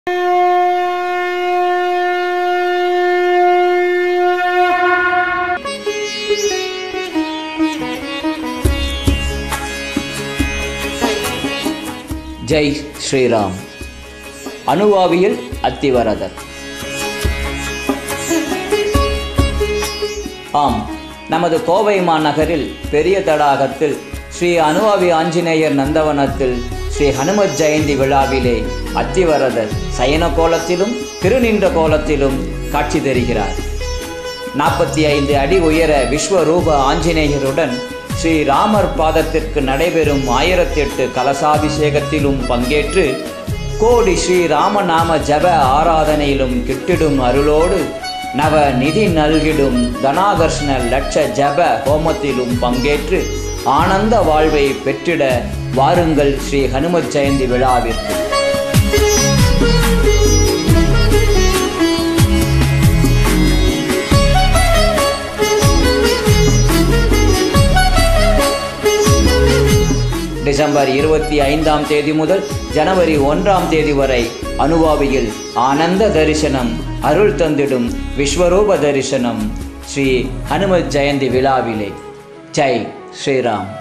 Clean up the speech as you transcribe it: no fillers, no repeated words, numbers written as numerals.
ஜெய் ஸ்ரீராம். அனுவாவியில் அத்திவரதர். ஆம், நமது கோவை மாநகரில் பெரிய தடாகத்தில் ஸ்ரீ அனுவாவி ஆஞ்சநேயர் நந்தவனத்தில் ஸ்ரீ ஹனுமத் ஜெயந்தி விழாவிலே அத்திவரதர் சயன கோலத்திலும் திருநின்ற கோலத்திலும் காட்சி தருகிறார். 45 அடி உயர விஸ்வரூப ஆஞ்சநேயருடன் ஸ்ரீ ராமர் பாதத்திற்கு நடைபெறும் 1008 கலசாபிஷேகத்திலும் பங்கேற்று கோடி ஸ்ரீ ராமநாம ஜப ஆராதனையிலும் கிட்டிடும் அருளோடு நவ நிதி நல்கிடும் தனாகர்ஷ்ண லட்ச ஜப ஹோமத்திலும் பங்கேற்று ஆனந்த வாழ்வை பெற்றிட வாருங்கள் ஸ்ரீ ஹனுமத் ஜெயந்தி விழாவிற்கு. டிசம்பர் 25ஆம் தேதி முதல் ஜனவரி 1ஆம் தேதி வரை அனுவாவியில் ஆனந்த தரிசனம் அருள் தந்திடும் விஸ்வரூப தரிசனம் ஸ்ரீ ஹனுமத் ஜெயந்தி விழாவிலே. ஜெய் ஸ்ரீராம்.